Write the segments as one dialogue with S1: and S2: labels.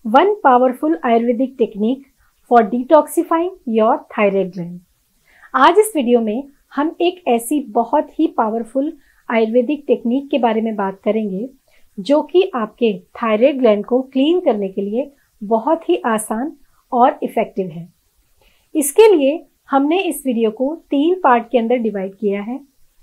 S1: One powerful Ayurvedic technique for detoxifying your thyroid gland। आज इस video में हम एक ऐसी बहुत ही पावरफुल आयुर्वेदिक टेक्निक के बारे में बात करेंगे जो कि आपके थायराइड ग्लैंड को क्लीन करने के लिए बहुत ही आसान और इफ़ेक्टिव है। इसके लिए हमने इस वीडियो को 3 पार्ट के अंदर डिवाइड किया है।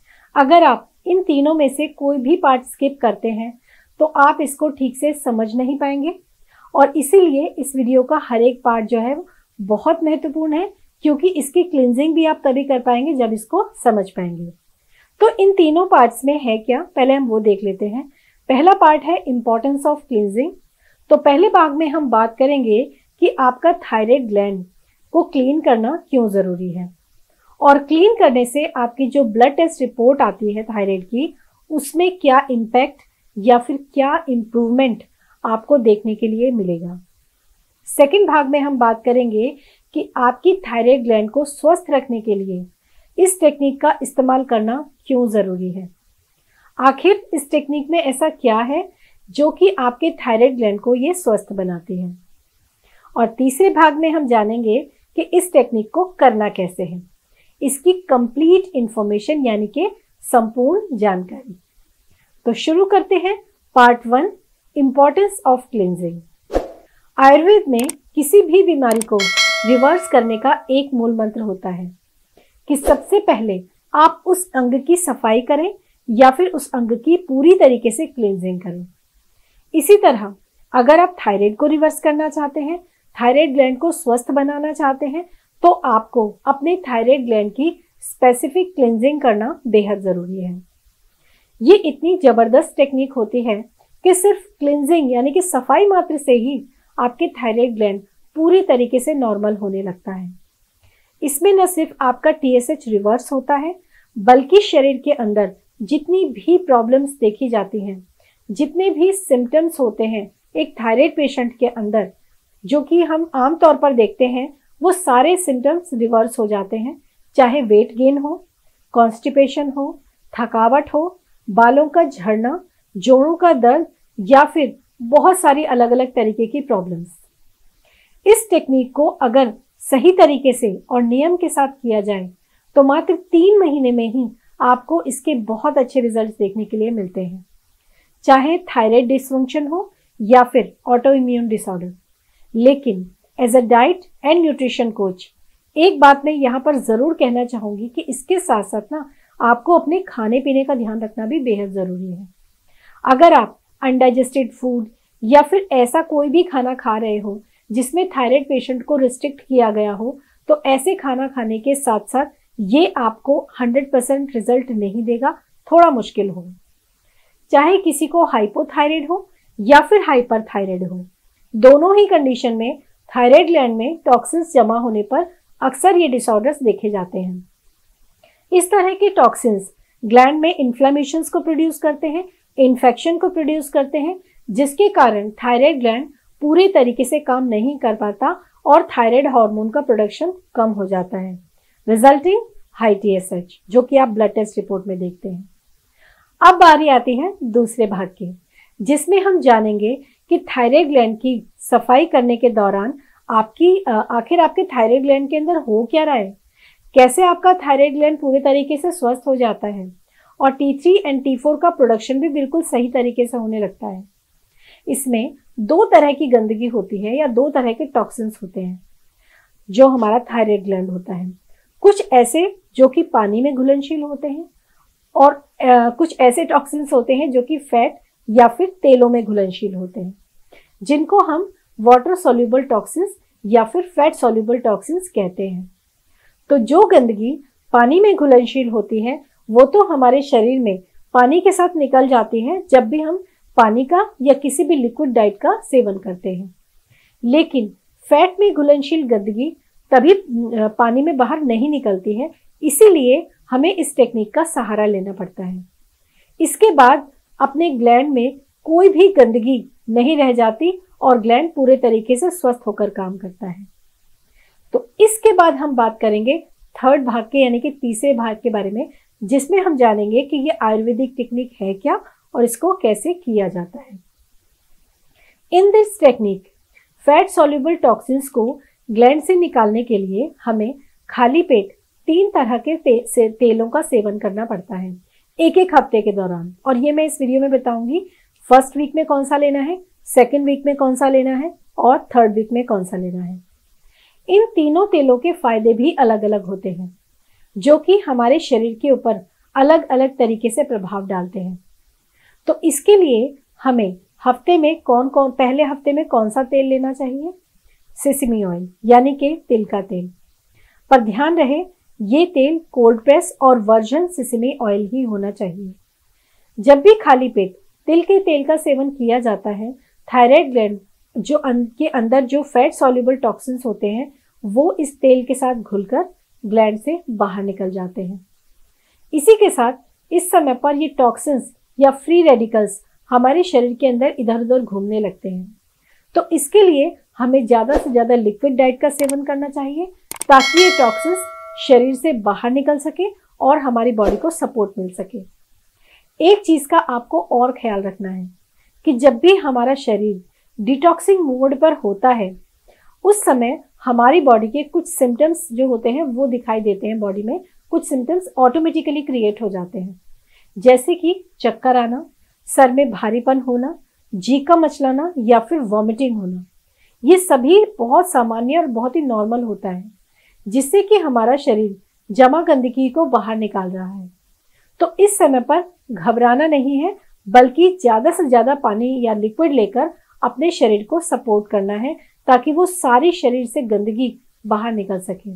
S1: अगर आप इन तीनों में से कोई भी पार्ट स्किप करते हैं तो आप इसको ठीक से समझ नहीं पाएंगे और इसीलिए इस वीडियो का हर एक पार्ट जो है बहुत महत्वपूर्ण है, क्योंकि इसकी क्लींजिंग भी आप तभी कर पाएंगे जब इसको समझ पाएंगे। तो इन तीनों पार्ट्स में है क्या, पहले हम वो देख लेते हैं। पहला पार्ट है इंपॉर्टेंस ऑफ क्लींजिंग। तो पहले भाग में हम बात करेंगे कि आपका थायराइड ग्लैंड को क्लीन करना क्यों ज़रूरी है और क्लीन करने से आपकी जो ब्लड टेस्ट रिपोर्ट आती है थायराइड की, उसमें क्या इम्पैक्ट या फिर क्या इम्प्रूवमेंट आपको देखने के लिए मिलेगा। सेकंड भाग में हम बात करेंगे कि आपकी थायराइड ग्लैंड को स्वस्थ रखने के लिए इस टेक्निक का इस्तेमाल करना क्यों ज़रूरी है। आखिर इस टेक्निक में ऐसा क्या है जो कि आपके थायराइड ग्लैंड को ये स्वस्थ बनाती है। और तीसरे भाग में हम जानेंगे कि इस टेक्निक को करना कैसे है, इसकी कंप्लीट इंफॉर्मेशन यानी कि संपूर्ण जानकारी। तो शुरू करते हैं part 1, importance of cleansing. Ayurveda में किसी भी बीमारी को रिवर्स करने का एक मूल मंत्र होता है कि सबसे पहले आप उस अंग की सफाई करें या फिर उस अंग की पूरी तरीके से क्लींजिंग करें। इसी तरह अगर आप थायराइड को रिवर्स करना चाहते हैं, थायराइड ग्लैंड को स्वस्थ बनाना चाहते हैं, तो आपको अपने थायराइड ग्लैंड की स्पेसिफिक क्लींजिंग करना बेहद ज़रूरी है। ये इतनी ज़बरदस्त टेक्निक होती है कि सिर्फ क्लींजिंग यानी कि सफाई मात्र से ही आपके थायराइड ग्लैंड पूरी तरीके से नॉर्मल होने लगता है। इसमें न सिर्फ आपका TSH रिवर्स होता है, बल्कि शरीर के अंदर जितनी भी प्रॉब्लम्स देखी जाती हैं, जितने भी सिम्टम्स होते हैं एक थायराइड पेशेंट के अंदर जो कि हम आम तौर पर देखते हैं, वो सारे सिम्टम्स रिवर्स हो जाते हैं। चाहे वेट गेन हो, कॉन्स्टिपेशन हो, थकावट हो, बालों का झड़ना, जोड़ों का दर्द या फिर बहुत सारी अलग अलग तरीके की प्रॉब्लम्स। इस टेक्निक को अगर सही तरीके से और नियम के साथ किया जाए तो मात्र 3 महीने में ही आपको इसके बहुत अच्छे रिजल्ट्स देखने के लिए मिलते हैं, चाहे थायराइड डिसफंक्शन हो या फिर ऑटो इम्यून डिसऑर्डर। लेकिन as a diet and nutrition coach एक बात मैं यहाँ पर ज़रूर कहना चाहूँगी कि इसके साथ साथ ना आपको अपने खाने पीने का ध्यान रखना भी बेहद ज़रूरी है। अगर आप अनडाइजेस्टेड फूड या फिर ऐसा कोई भी खाना खा रहे हो जिसमें थायराइड पेशेंट को रिस्ट्रिक्ट किया गया हो, तो ऐसे खाना खाने के साथ साथ ये आपको 100% रिजल्ट नहीं देगा, थोड़ा मुश्किल हो। चाहे किसी को हाइपोथायराइड हो या फिर हाइपरथायराइड हो, दोनों ही कंडीशन में थायराइड ग्लैंड में टॉक्सिन्स जमा होने पर अक्सर ये डिसऑर्डर्स देखे जाते हैं। इस तरह के टॉक्सिन्स ग्लैंड में इन्फ्लेमेशंस को प्रोड्यूस करते हैं, इन्फेक्शन को प्रोड्यूस करते हैं, जिसके कारण थायराइड ग्लैंड पूरे तरीके से काम नहीं कर पाता और थायराइड हार्मोन का प्रोडक्शन कम हो जाता है, रिजल्टिंग हाई TSH, जो कि आप ब्लड टेस्ट रिपोर्ट में देखते हैं। अब बारी आती है दूसरे भाग की, जिसमें हम जानेंगे कि थायराइड ग्लैंड की सफाई करने के दौरान आखिर आपके थायराइड ग्लैंड के अंदर हो क्या रहा है, कैसे आपका थायराइड ग्लैंड पूरे तरीके से स्वस्थ हो जाता है और T3 एंड T4 का प्रोडक्शन भी बिल्कुल सही तरीके से होने लगता है। इसमें 2 तरह की गंदगी होती है या 2 तरह के टॉक्सिन्स होते हैं जो हमारा थायराइड ग्लैंड होता है। कुछ ऐसे जो कि पानी में घुलनशील होते हैं और कुछ ऐसे टॉक्सिन्स होते हैं जो कि फैट या फिर तेलों में घुलनशील होते हैं, जिनको हम वाटर सॉल्युबल टॉक्सिन्स या फिर फैट सॉल्युबल टॉक्सिन्स कहते हैं। तो जो गंदगी पानी में घुलनशील होती है वो तो हमारे शरीर में पानी के साथ निकल जाती है जब भी हम पानी का या किसी भी लिक्विड डाइट का सेवन करते हैं। लेकिन फैट में घुलनशील गंदगी तभी पानी में बाहर नहीं निकलती है, इसीलिए हमें इस टेक्निक का सहारा लेना पड़ता है। इसके बाद अपने ग्लैंड में कोई भी गंदगी नहीं रह जाती और ग्लैंड पूरे तरीके से स्वस्थ होकर काम करता है। तो इसके बाद हम बात करेंगे थर्ड भाग के यानी कि तीसरे भाग के बारे में, जिसमें हम जानेंगे कि ये आयुर्वेदिक टेक्निक है क्या और इसको कैसे किया जाता है। In this technique fat soluble toxins को ग्लैंड से निकालने के लिए हमें खाली पेट 3 तरह के तेलों का सेवन करना पड़ता है एक एक हफ्ते के दौरान, और ये मैं इस वीडियो में बताऊंगी। फर्स्ट वीक में कौन सा लेना है, सेकेंड वीक में कौन सा लेना है और थर्ड वीक में कौन सा लेना है। इन तीनों तेलों के फायदे भी अलग अलग होते हैं जो कि हमारे शरीर के ऊपर अलग अलग तरीके से प्रभाव डालते हैं। तो इसके लिए हमें हफ्ते में पहले हफ्ते में कौन सा तेल लेना चाहिए, सेसमी ऑयल यानी कि तिल का तेल। पर ध्यान रहे ये तेल कोल्ड प्रेस और वर्जिन सेसमी ऑयल ही होना चाहिए। जब भी खाली पेट तिल के तेल का सेवन किया जाता है, थायराइड ग्लैंड के अंदर जो फैट सॉल्युबल टॉक्सिन्स होते हैं वो इस तेल के साथ घुलकर ग्लैंड से बाहर निकल जाते हैं। इसी के साथ इस समय पर ये टॉक्सिन्स या फ्री रेडिकल्स हमारे शरीर के अंदर इधर उधर घूमने लगते हैं। तो इसके लिए हमें ज़्यादा से ज़्यादा लिक्विड डाइट का सेवन करना चाहिए ताकि ये टॉक्सिन्स शरीर से बाहर निकल सके और हमारी बॉडी को सपोर्ट मिल सके। एक चीज़ का आपको और ख्याल रखना है कि जब भी हमारा शरीर डिटॉक्सिंग मोड पर होता है उस समय हमारी बॉडी के कुछ सिम्टम्स जो होते हैं वो दिखाई देते हैं। बॉडी में कुछ सिम्टम्स ऑटोमेटिकली क्रिएट हो जाते हैं, जैसे कि चक्कर आना, सर में भारीपन होना, जी का मचलाना या फिर वॉमिटिंग होना। ये सभी बहुत सामान्य और बहुत ही नॉर्मल होता है, जिससे कि हमारा शरीर जमा गंदगी को बाहर निकाल रहा है। तो इस समय पर घबराना नहीं है, बल्कि ज़्यादा से ज़्यादा पानी या लिक्विड लेकर अपने शरीर को सपोर्ट करना है ताकि वो सारी शरीर से गंदगी बाहर निकल सके।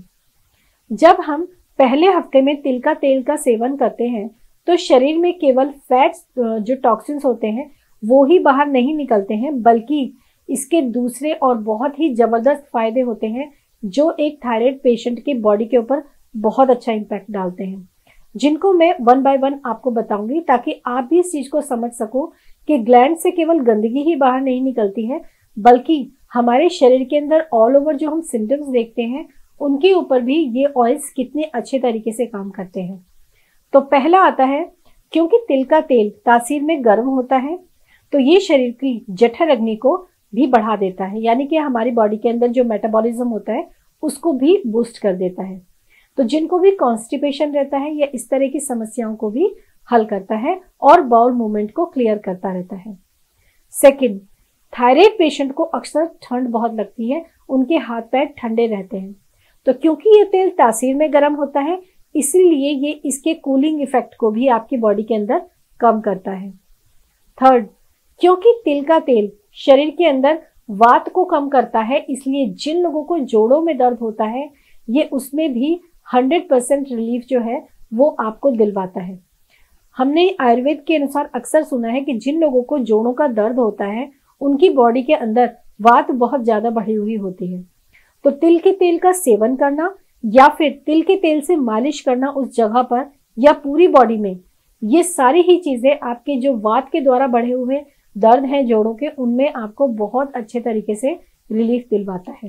S1: जब हम पहले हफ्ते में तिल का तेल का सेवन करते हैं तो शरीर में केवल फैट्स जो टॉक्सिन्स होते हैं वो ही बाहर नहीं निकलते हैं, बल्कि इसके दूसरे और बहुत ही ज़बरदस्त फायदे होते हैं जो एक थायराइड पेशेंट के बॉडी के ऊपर बहुत अच्छा इम्पैक्ट डालते हैं, जिनको मैं 1 बाय 1 आपको बताऊंगी ताकि आप भी इस चीज़ को समझ सको कि ग्लैंड से केवल गंदगी ही बाहर नहीं निकलती है, बल्कि हमारे शरीर के अंदर ऑल ओवर जो हम सिम्टम्स देखते हैं उनके ऊपर भी ये ऑयल्स कितने अच्छे तरीके से काम करते हैं। तो पहला आता है, क्योंकि तिल का तेल तासीर में गर्म होता है तो ये शरीर की जठर अग्नि को भी बढ़ा देता है, यानी कि हमारी बॉडी के अंदर जो मेटाबॉलिज्म होता है उसको भी बूस्ट कर देता है। तो जिनको भी कॉन्स्टिपेशन रहता है या इस तरह की समस्याओं को भी हल करता है और बाउल मूवमेंट को क्लियर करता रहता है। सेकंड, थायराइड पेशेंट को अक्सर ठंड बहुत लगती है, उनके हाथ पैर ठंडे रहते हैं। तो क्योंकि ये तेल तासीर में गर्म होता है इसीलिए ये इसके कूलिंग इफेक्ट को भी आपकी बॉडी के अंदर कम करता है। थर्ड, क्योंकि तिल का तेल शरीर के अंदर वात को कम करता है, इसलिए जिन लोगों को जोड़ों में दर्द होता है ये उसमें भी 100% रिलीफ जो है वो आपको दिलवाता है। हमने आयुर्वेद के अनुसार अक्सर सुना है कि जिन लोगों को जोड़ों का दर्द होता है उनकी बॉडी के अंदर वात बहुत ज्यादा बढ़ी हुई होती है। तो तिल के तेल का सेवन करना या फिर तिल के तेल से मालिश करना उस जगह पर या पूरी बॉडी में, ये सारी ही चीजें आपके जो वात के द्वारा बढ़े हुए दर्द हैं जोड़ों के, उनमें आपको बहुत अच्छे तरीके से रिलीफ दिलवाता है।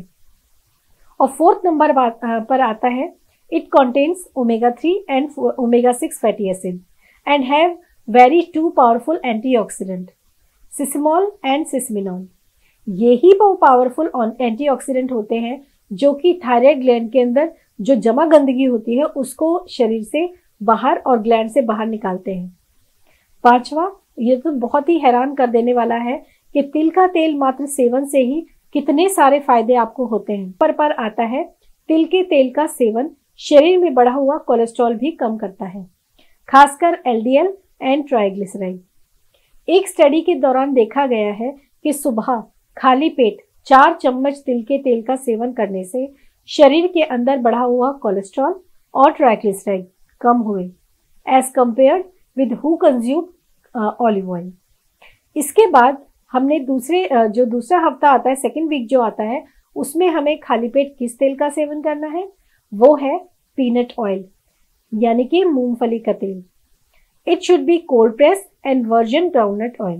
S1: और फोर्थ नंबर पर आता है, it contains omega 3 and omega 6 fatty acid and have very 2 powerful antioxidant, sesamol and sesaminol. ये ही बहुत पावरफुल एंटीऑक्सीडेंट होते हैं जो कि थायराइड ग्लैंड के अंदर जो जमा गंदगी होती है उसको शरीर से बाहर और ग्लैंड से बाहर निकालते हैं। पांचवा, ये तो बहुत ही हैरान कर देने वाला है कि तिल का तेल मात्र सेवन से ही कितने सारे फायदे आपको होते हैं। पर आता है, तिल के तेल का सेवन शरीर में बढ़ा हुआ कोलेस्ट्रॉल भी कम करता है, खासकर LDL एंड ट्राइग्लिसराइड। एक स्टडी के दौरान देखा गया है कि सुबह खाली पेट 4 चम्मच तिल के तेल का सेवन करने से शरीर के अंदर बढ़ा हुआ कोलेस्ट्रॉल और ट्राइग्लिसराइड कम हुए as compared with who consume olive oil. इसके बाद हमने दूसरा हफ्ता आता है, सेकेंड वीक जो आता है, उसमें हमें खाली पेट किस तेल का सेवन करना है, वो है पीनट ऑयल यानी कि मूंगफली का तेल। It should be cold press and virgin groundnut oil.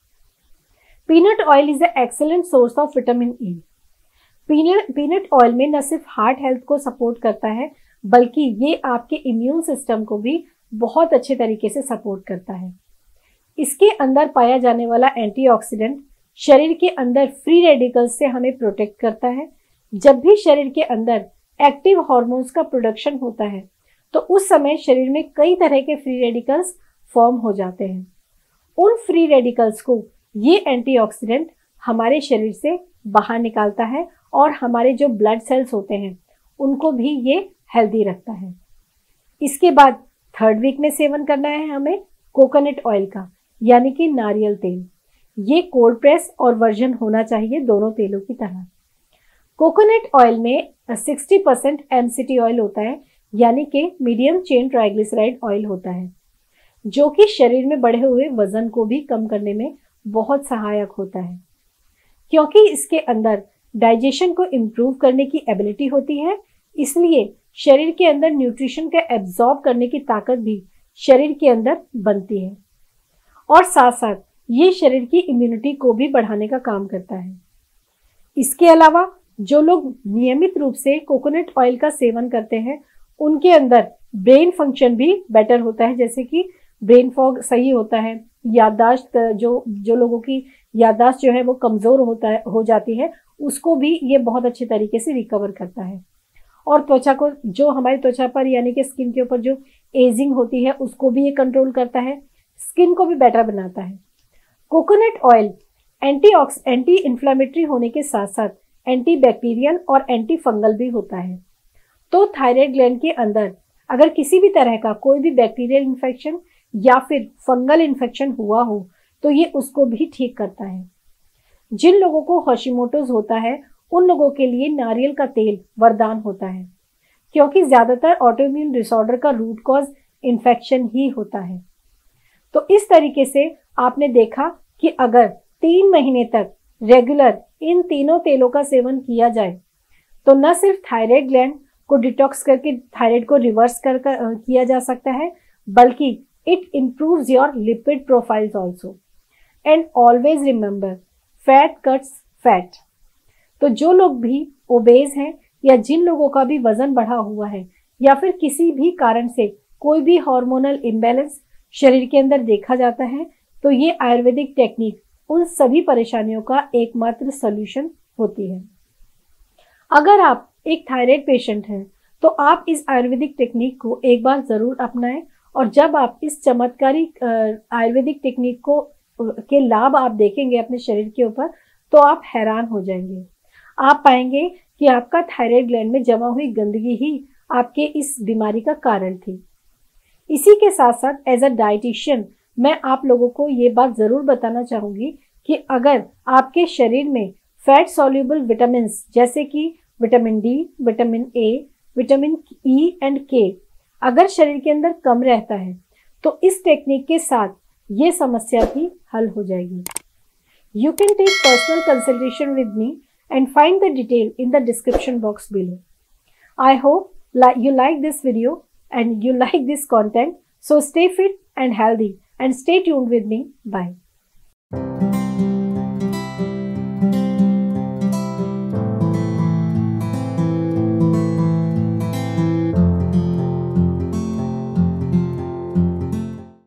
S1: Peanut oil is an excellent source of vitamin E. Peanut oil में न सिर्फ हार्ट हेल्थ को सपोर्ट करता है बल्कि ये आपके इम्यून सिस्टम को भी बहुत अच्छे तरीके से सपोर्ट करता है। इसके अंदर पाया जाने वाला एंटीऑक्सीडेंट शरीर के अंदर फ्री रेडिकल्स से हमें प्रोटेक्ट करता है। जब भी शरीर के अंदर एक्टिव हार्मोन्स का प्रोडक्शन होता है तो उस समय शरीर में कई तरह के फ्री रेडिकल्स फॉर्म हो जाते हैं। उन फ्री रेडिकल्स को ये एंटीऑक्सीडेंट हमारे शरीर से बाहर निकालता है और हमारे जो ब्लड सेल्स होते हैं उनको भी ये हेल्दी रखता है। इसके बाद 3rd वीक में सेवन करना है हमें कोकोनट ऑयल का, यानी कि नारियल तेल। ये कोल्ड प्रेस और वर्जन होना चाहिए दोनों तेलों की तरह। कोकोनट ऑयल में 60% MCT ऑयल होता है, यानी कि मीडियम चेन ट्राइग्लिसराइड ऑयल होता है, जो कि शरीर में बढ़े हुए वजन को भी कम करने में बहुत सहायक होता है। क्योंकि इसके अंदर डाइजेशन को इम्प्रूव करने की एबिलिटी होती है, इसलिए शरीर के अंदर न्यूट्रिशन का एब्जॉर्ब करने की ताकत भी शरीर के अंदर बनती है और साथ साथ ये शरीर की इम्यूनिटी को भी बढ़ाने का काम करता है। इसके अलावा जो लोग नियमित रूप से कोकोनट ऑयल का सेवन करते हैं उनके अंदर ब्रेन फंक्शन भी बेटर होता है, जैसे कि ब्रेन फॉग सही होता है, याददाश्त जो लोगों की याददाश्त जो है वो कमजोर हो जाती है, उसको भी ये बहुत अच्छे तरीके से रिकवर करता है। और त्वचा को, जो हमारी त्वचा पर यानी कि स्किन के ऊपर जो एजिंग होती है उसको भी ये कंट्रोल करता है, स्किन को भी बेटर बनाता है। कोकोनट ऑयल एंटी इन्फ्लेमेटरी होने के साथ साथ एंटी बैक्टीरियल और एंटी फंगल भी होता है। तो थायराइड ग्लैंड के अंदर अगर किसी भी तरह का कोई भी बैक्टीरियल इन्फेक्शन या फिर फंगल इन्फेक्शन हुआ हो तो ये उसको भी ठीक करता है। जिन लोगों को हॉशिमोटोज होता है उन लोगों के लिए नारियल का तेल वरदान होता है, क्योंकि ज्यादातर ऑटोइम्यून डिसऑर्डर का रूट कॉज इन्फेक्शन ही होता है। तो इस तरीके से आपने देखा कि अगर 3 महीने तक रेगुलर इन तीनों तेलों का सेवन किया जाए तो न सिर्फ थायराइड ग्लैंड को डिटॉक्स करके थायराइड को रिवर्स किया जा सकता है, बल्कि it improves your lipid profiles also. And always remember, fat cuts fat. तो जो लोग भी ओबेज हैं या जिन लोगों का भी वजन बढ़ा हुआ है या फिर किसी भी कारण से कोई भी हार्मोनल इम्बैलेंस शरीर के अंदर देखा जाता है, तो ये आयुर्वेदिक टेक्निक उन सभी परेशानियों का एकमात्र सॉल्यूशन होती है। अगर आप एक थायराइड पेशेंट हैं तो आप इस आयुर्वेदिक टेक्निक को एक बार जरूर अपनाएं, और जब आप इस चमत्कारी आयुर्वेदिक टेक्निक के लाभ आप देखेंगे अपने शरीर के ऊपर तो आप हैरान हो जाएंगे। आप पाएंगे कि आपका थायराइड ग्लैंड में जमा हुई गंदगी ही आपके इस बीमारी का कारण थी। इसी के साथ साथ एज अ डाइटिशियन मैं आप लोगों को ये बात जरूर बताना चाहूंगी कि अगर आपके शरीर में फैट सॉल्युबल विटामिन जैसे कि vitamin D, vitamin A, vitamin E and K अगर शरीर के अंदर कम रहता है तो इस टेक्निक के साथ ये समस्या भी हल हो जाएगी। You can take personal consultation with me and find the detail in the description box below. I hope you like this video and you like this content. So stay fit and healthy and stay tuned with me. Bye.